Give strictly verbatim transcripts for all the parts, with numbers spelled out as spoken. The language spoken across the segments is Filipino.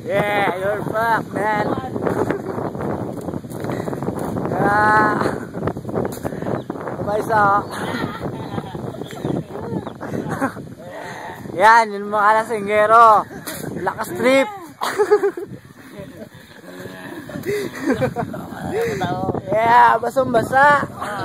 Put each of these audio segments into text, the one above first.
Yeah, you're back, man. Yeah. Bye, so. Yan, yung mga lasinggero. Lakas trip. Yeah, basong basa.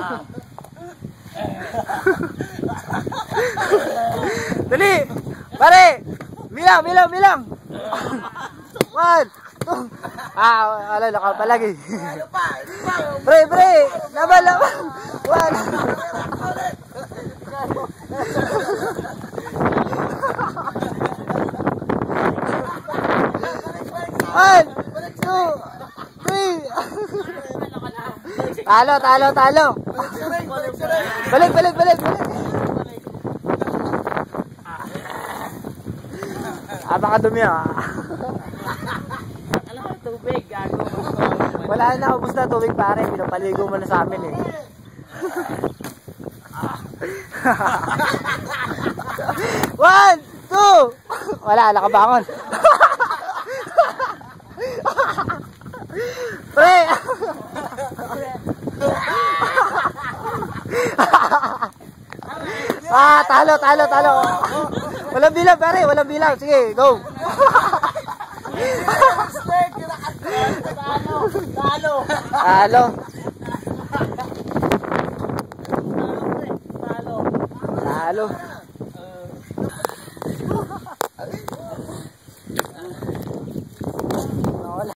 Dali, pare. Bilang, bilang, bilang. One, two. Ah, ala, lakal pa lagi. Pre, pre. Laban, laban. One. One, two, three. Talo, talo, talo. Balik, balik, balik, balik. Ah, baka dumi ah. Alam mo, tubig, gago. Wala na, ubos na tubig pare. Pinapaligo mo na sa amin eh. One, two. Wala, nakabangon. Pre! Ah, talo, talo, talo. Walang bilang pare, walang bilang. Sige, go. Talo, Talo. talo. Talo.